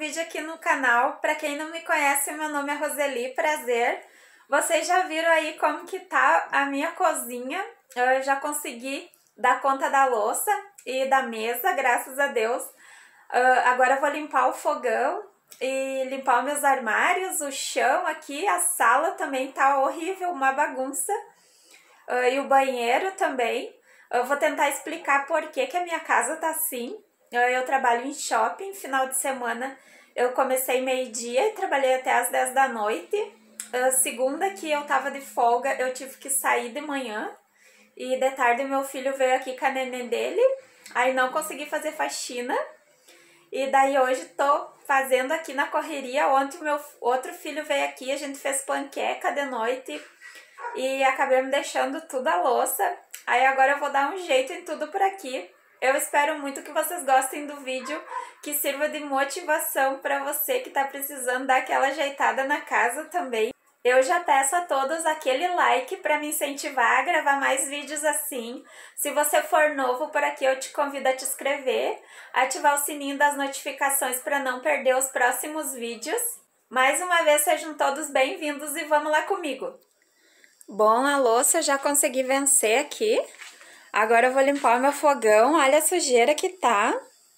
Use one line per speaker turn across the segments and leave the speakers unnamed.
vídeo aqui no canal. Para quem não me conhece, meu nome é Roseli, prazer. Vocês já viram aí como que tá a minha cozinha. Eu já consegui dar conta da louça e da mesa, graças a Deus. Agora eu vou limpar o fogão e limpar os meus armários, o chão aqui, a sala também tá horrível, uma bagunça. E o banheiro também. Eu vou tentar explicar por que a minha casa tá assim. Eu trabalho em shopping, final de semana eu comecei meio-dia e trabalhei até as 10 da noite. Segunda que eu tava de folga, eu tive que sair de manhã. E de tarde meu filho veio aqui com a neném dele, aí não consegui fazer faxina. E daí hoje tô fazendo aqui na correria. Ontem o meu outro filho veio aqui, a gente fez panqueca de noite e acabei me deixando tudo a louça. Aí agora eu vou dar um jeito em tudo por aqui. Eu espero muito que vocês gostem do vídeo, que sirva de motivação para você que tá precisando dar aquela ajeitada na casa também. Eu já peço a todos aquele like para me incentivar a gravar mais vídeos assim. Se você for novo por aqui, eu te convido a te inscrever, ativar o sininho das notificações para não perder os próximos vídeos. Mais uma vez, sejam todos bem-vindos e vamos lá comigo. Bom, a louça eu já consegui vencer aqui. Agora eu vou limpar o meu fogão, olha a sujeira que tá.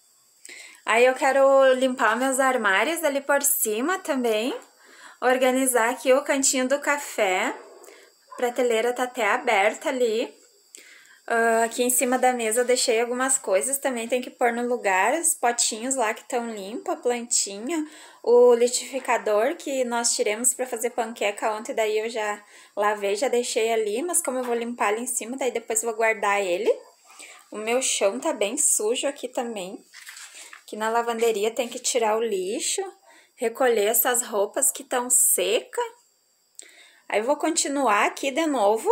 Aí eu quero limpar meus armários ali por cima também. Organizar aqui o cantinho do café. A prateleira tá até aberta ali. Aqui em cima da mesa eu deixei algumas coisas, também tem que pôr no lugar. Os potinhos lá que estão limpos, a plantinha. O liquidificador que nós tiramos para fazer panqueca ontem, daí eu já lavei, já deixei ali. Mas como eu vou limpar ali em cima, daí depois eu vou guardar ele. O meu chão tá bem sujo aqui também. Aqui na lavanderia tem que tirar o lixo. Recolher essas roupas que estão secas. Aí eu vou continuar aqui de novo.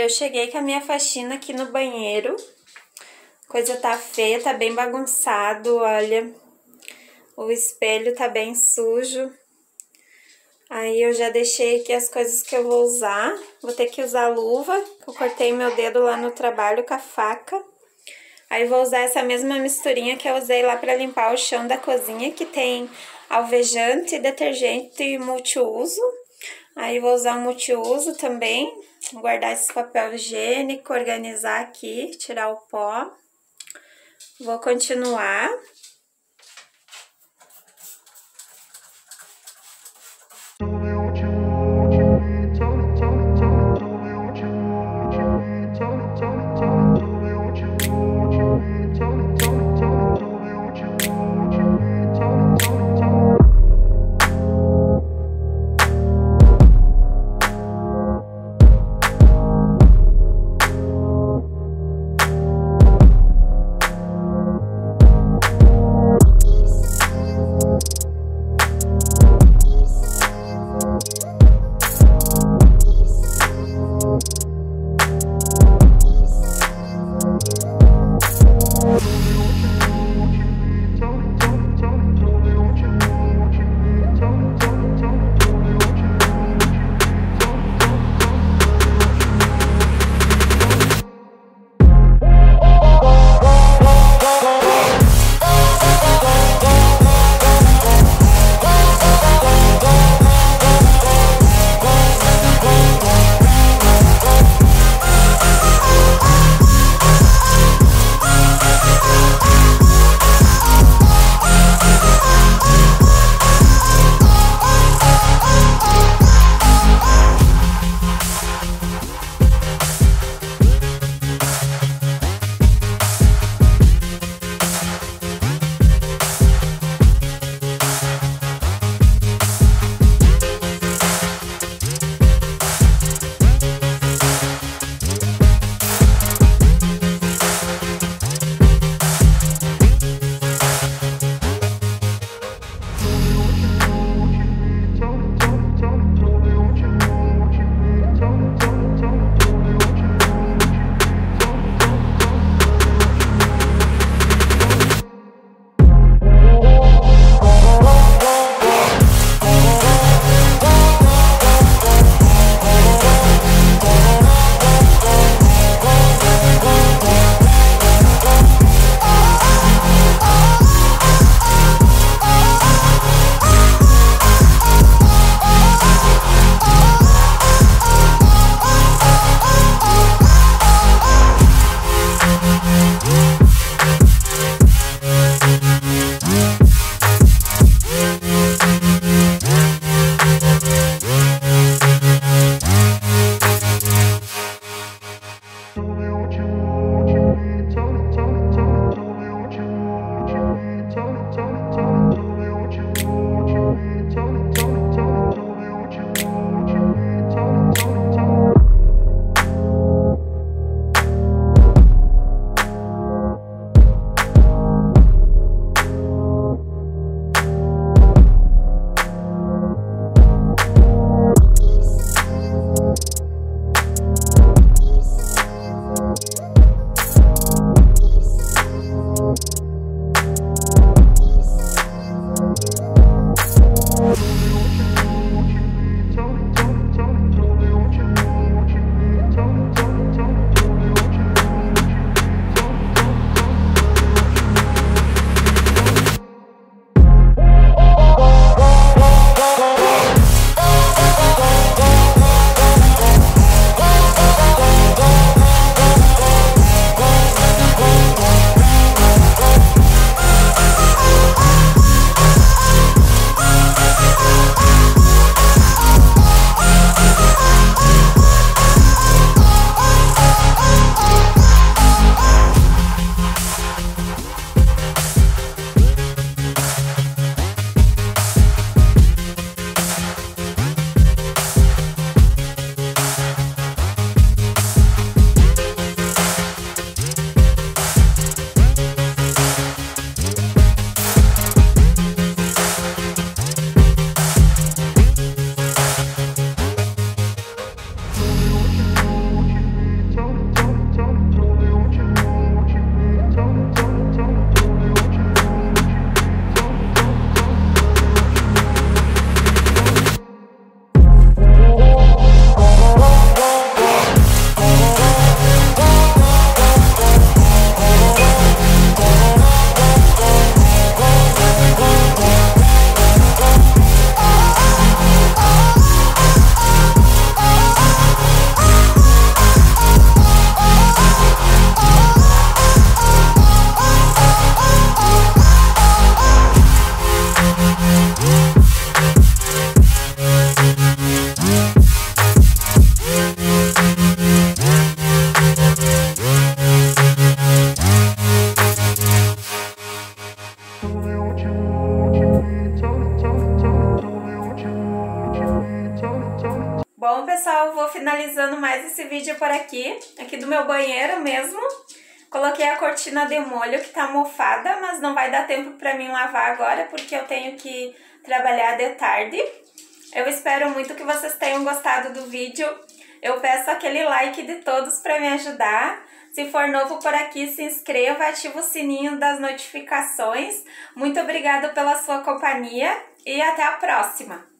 Eu cheguei com a minha faxina aqui no banheiro. Coisa tá feia, tá bem bagunçado, olha. O espelho tá bem sujo. Aí eu já deixei aqui as coisas que eu vou usar. Vou ter que usar luva, eu cortei meu dedo lá no trabalho com a faca. Aí vou usar essa mesma misturinha que eu usei lá pra limpar o chão da cozinha, que tem alvejante, detergente multiuso. Aí vou usar o multiuso também, guardar esse papel higiênico, organizar aqui, tirar o pó. Vou continuar. Bom, pessoal, vou finalizando mais esse vídeo por aqui do meu banheiro mesmo. Coloquei a cortina de molho que tá mofada, mas não vai dar tempo pra mim lavar agora, porque eu tenho que trabalhar de tarde. Eu espero muito que vocês tenham gostado do vídeo. Eu peço aquele like de todos pra me ajudar. Se for novo por aqui, se inscreva, ativa o sininho das notificações. Muito obrigada pela sua companhia e até a próxima!